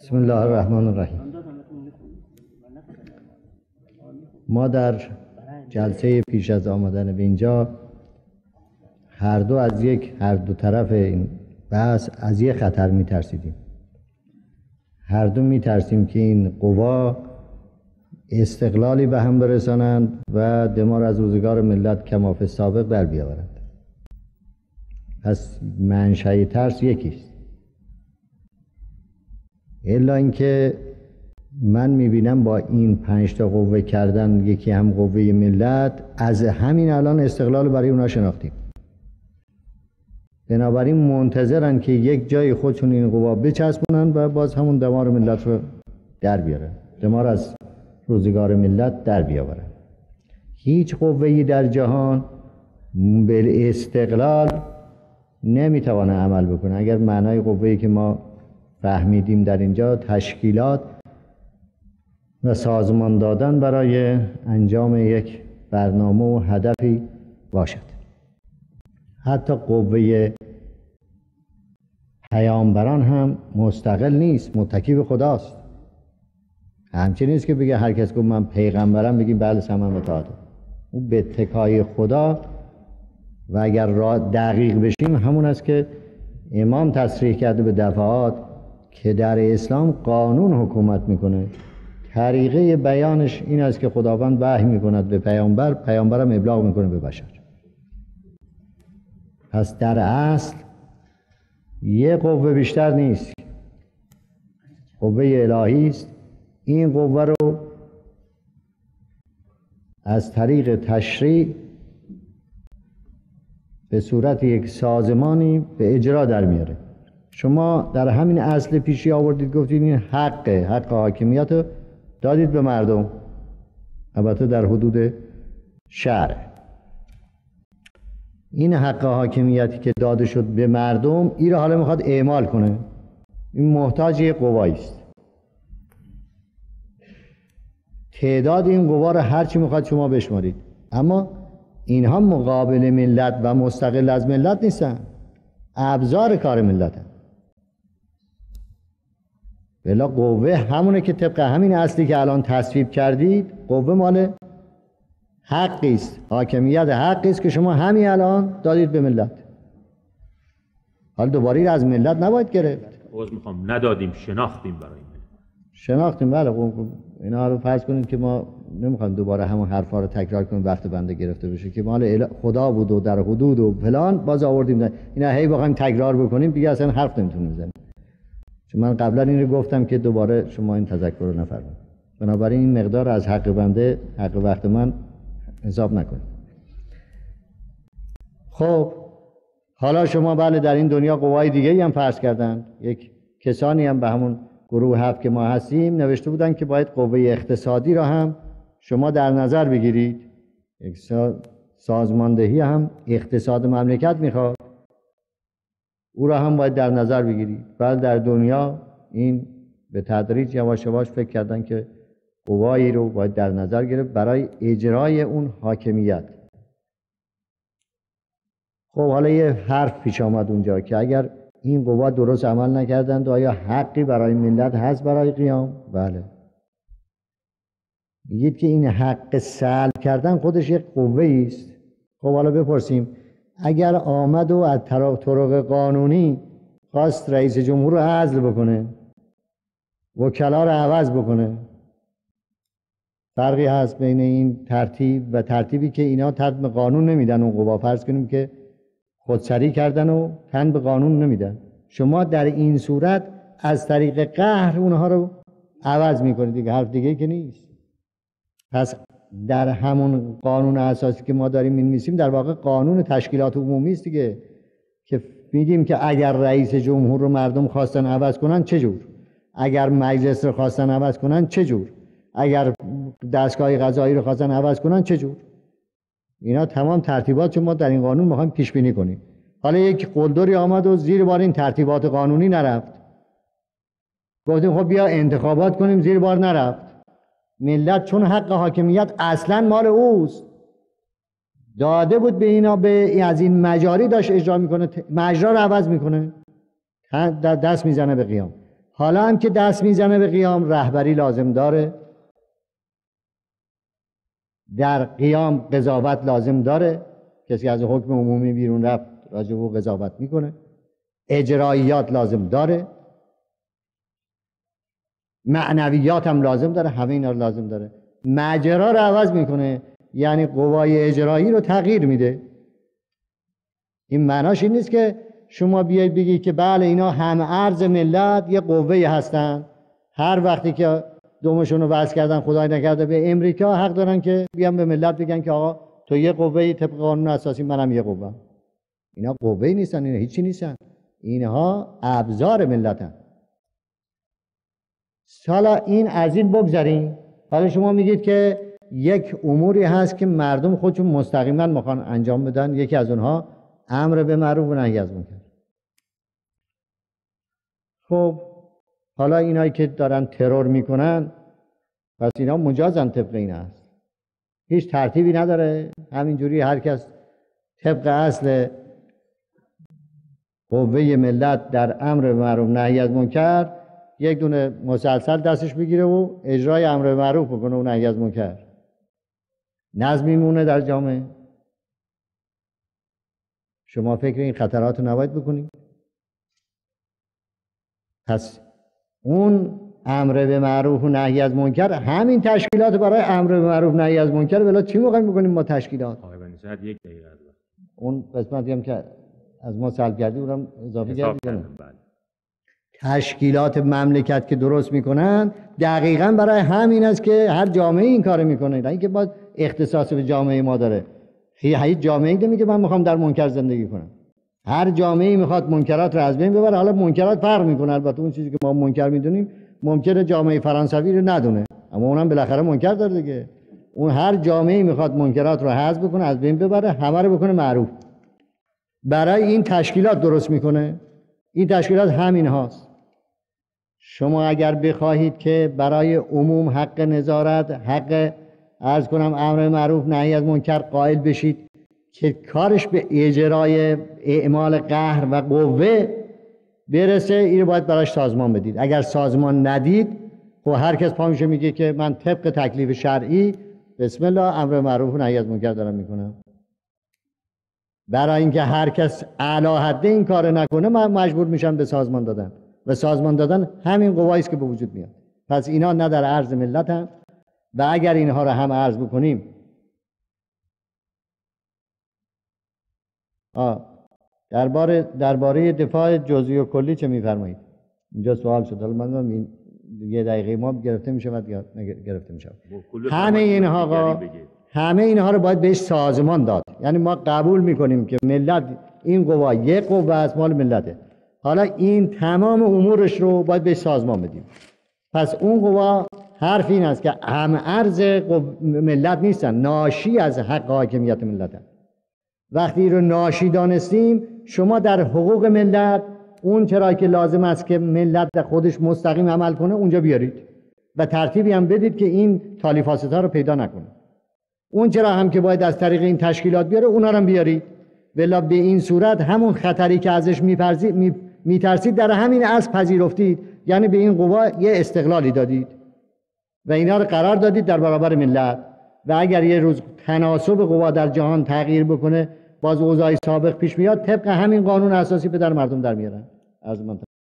بسم الله الرحمن الرحیم. ما در جلسه پیش از آمدن به اینجا هر دو طرف این بحث از یک خطر میترسیدیم. هر دو میترسیم که این قوا استقلالی به هم برسانند و دمار از روزگار ملت کما فی السابق در بیاورند. پس منشأ ترس یکیست. الا اینکه من میبینم با این 5 تا قوه کردن یکی هم قوه ملت، از همین الان استقلال برای اونا شناختیم. بنابراین منتظرن که یک جای خودشون این قوا بچسبونن و باز همون دمار ملت رو در بیارن، دمار از روزگار ملت در بیاورن. هیچ قوه‌ای در جهان به استقلال نمیتونه عمل بکنه. اگر معنای قوه‌ای که ما فهمیدیم در اینجا تشکیلات و سازمان دادن برای انجام یک برنامه و هدفی باشد. حتی قوه پیامبران هم مستقل نیست، متکی به خداست. همچنین نیست که بگه هر کس گفت من پیغمبرم بگیم بله سمعا و اطاعت. اون به اتکای خدا و اگر دقیق بشیم همون است که امام تصریح کرده به دفعات که در اسلام قانون حکومت میکنه. طریقه بیانش این است که خداوند وحی میکند به پیامبر، پیامبرم ابلاغ میکنه به بشر. پس در اصل یه قوه بیشتر نیست، قوه الهی است. این قوه رو از طریق تشریع به صورت یک سازمانی به اجرا در میاره. شما در همین اصل پیشی آوردید، گفتید این حق حاکمیت رو دادید به مردم، البته در حدود شرع. این حق حاکمیتی که داده شد به مردم، این رو حالا میخواد اعمال کنه. این محتاج یک قوایی است. تعداد این قوا رو هر چی میخواد شما بشمارید، اما اینها مقابل ملت و مستقل از ملت نیستن، ابزار کار ملتن. بلا قوه همونه که طبق همین اصلی که الان تصویب کردید، قوه مال حقی است، حاکمیت حقی است که شما همین الان دادید به ملت. حالا دوباره از ملت نباید گرفت. میخوام ندادیم، شناختیم برای ملت. شناختیم، بله. اینا رو فرض کنید که ما نمیخوایم دوباره همون حرفا رو تکرار کنیم وقت بنده گرفته بشه که مال خدا بود و در حدود و فلان، باز آوردیم. اینا هی بخوایم تکرار بکنیم دیگه اصلا حرف نمیتونیم بزنیم. چون من قبلا این رو گفتم که دوباره شما این تذکر رو نفرمایید. بنابراین این مقدار از حق بنده، حق وقت من حساب نکنید. خب حالا شما بله در این دنیا قوای دیگه هم فرض کردن. یک کسانی هم به همون گروه 7 که ما هستیم نوشته بودن که باید قوه اقتصادی را هم شما در نظر بگیرید. یک سازماندهی هم اقتصاد مملکت میخواد، او را هم باید در نظر بگیرید. بله در دنیا این به تدریج یواش یواش فکر کردن که قوایی رو باید در نظر گرفت برای اجرای اون حاکمیت. خب حالا یه حرف پیش آمد اونجا که اگر این قوا درست عمل نکردند آیا حقی برای ملت هست برای قیام؟ بله. میگید که این حق سلب کردن خودش یک قوه‌ای است. خب حالا بپرسیم اگر آمد و از طرق قانونی خواست رئیس جمهور رو عزل بکنه، وکلا رو عوض بکنه، فرقی هست بین این ترتیب و ترتیبی که اینا تن به قانون نمیدن؟ اون قوا فرض کنیم که خودسری کردن و تن به قانون نمیدن. شما در این صورت از طریق قهر اونها رو عوض میکنید دیگه، حرف دیگه که نیست. پس در همون قانون اساسی که ما داریم می‌نویسیم در واقع قانون تشکیلات عمومی است دیگه، که میگیم که اگر رئیس جمهور رو مردم خواستن عوض کنن چه جور، اگر مجلس رو خواستن عوض کنن چه جور، اگر دستگاه قضایی رو خواستن عوض کنن چه جور. اینا تمام ترتیبات ما در این قانون می‌خوایم پیش بینی کنیم. حالا یک قلدری آمد و زیر بار این ترتیبات قانونی نرفت، گفتیم خب بیا انتخابات کنیم، زیر بار نرفت. ملت چون حق حاکمیت اصلا مال اوست، داده بود به اینا، به از این مجاری داشت اجرا میکنه، مجرا رو عوض میکنه، دست میزنه به قیام. حالا هم که دست میزنه به قیام رهبری لازم داره، در قیام قضاوت لازم داره، کسی از حکم عمومی بیرون رفت راجع به قضاوت میکنه، اجراییات لازم داره، معنویات هم لازم داره، همه اینا رو لازم داره. مجرا رو عوض میکنه، یعنی قوای اجرایی رو تغییر میده. این معناش این نیست که شما بیاید بگید که بله اینا هم ارز ملت یه قوه‌ای هستن، هر وقتی که دومشون رو وصل کردن خدای نکرده به امریکا حق دارن که بیان به ملت بگن که آقا تو یه قوه‌ای طبق قانون اساسی، منم یه قوه. اینا قوه‌ای نیستن، اینا هیچی نیستن، اینها ابزار ملتن. حالا این از این بگذاریم. حالا شما میگید که یک اموری هست که مردم خودشون مستقیما میخوان انجام بدن، یکی از اونها امر به معروف و نهی از منکر. خب حالا اینایی که دارن ترور میکنن پس اینا مجازن طبق این است، هیچ ترتیبی نداره، همینجوری هر کس طبق اصل قوه ملت در امر به معروف نهی از منکر یک دونه مسلسل دستش بگیره و اجرای امر به معروف بکنه و نهی از منکر، نظم میمونه در جامعه. شما فکر این خطرات رو نباید بکنید؟ پس اون امر به معروف و نهی از منکر، همین تشکیلات برای امر به معروف نهی از منکر، بلا چی می‌خوایم بکنیم ما تشکیلات؟ آقای بنی صدر یک دقیقه اون قسمتی هم که از ما سلب کردی اونم اضافه کردید. تشکیلات مملکت که درست میکنن دقیقاً برای همین است که هر جامعه این کارو میکنه، نه اینکه باید اختصاص به جامعه ما داره. هیچ جامعه‌ای نمیگه من میخوام در منکر زندگی کنم، هر جامعه‌ای میخواد منکرات رو از بین ببره. حالا منکرات فرق میکنه، البته اون چیزی که ما منکر میدونیم ممکنه جامعه فرانسوی رو ندونه، اما اونم بالاخره منکر داره دیگه. اون هر جامعه‌ای میخواد منکرات رو حذف بکنه، از بین ببره، همه رو بکنه معروف. برای این تشکیلات درست میکنه. این تشکیلات همین هاست. شما اگر بخواهید که برای عموم حق نظارت، حق عرض کنم امر معروف نهی از منکر قائل بشید که کارش به اجرای اعمال قهر و قوه برسه، این رو باید براش سازمان بدید. اگر سازمان ندید خب هر کس پا میشه میگه که من طبق تکلیف شرعی بسم الله امر معروف نهی از منکر دارم میکنم. برای اینکه هر کس اعلی حد این کار نکنه من مجبور میشم به سازمان دادن، و سازمان دادن همین قوایی است که به وجود میاد. پس اینا نه در عرض ملت هم، و اگر اینها رو هم عرض بکنیم درباره دفاع جزئی و کلی چه میفرمایید؟ اینجا سوال شد، حالا من این یه دقیقه ما گرفته میشه بعد گرفته میشه. همه اینها رو باید بهش سازمان داد. یعنی ما قبول میکنیم که ملت این قوا یک قوه از مال ملته، حالا این تمام امورش رو باید بهش سازمان بدیم. پس اون قوا حرف این است که هم ارز ملت نیستن، ناشی از حق حاکمیت ملت هست. وقتی رو ناشی دانستیم، شما در حقوق ملت اون چرا که لازم است که ملت در خودش مستقیم عمل کنه اونجا بیارید و ترتیبی هم بدید که این تالیفاست‌ها رو پیدا نکنه. اون چرا هم که باید از طریق این تشکیلات بیاره اونا رو هم بیارید، ولی به این صورت همون خطری که ازش میترسید در همین اصل پذیرفتید، یعنی به این قوا یه استقلالی دادید و اینا رو قرار دادید در برابر ملت. و اگر یه روز تناسب قوا در جهان تغییر بکنه، باز اوضاع سابق پیش میاد، طبق همین قانون اساسی به در مردم در میارن.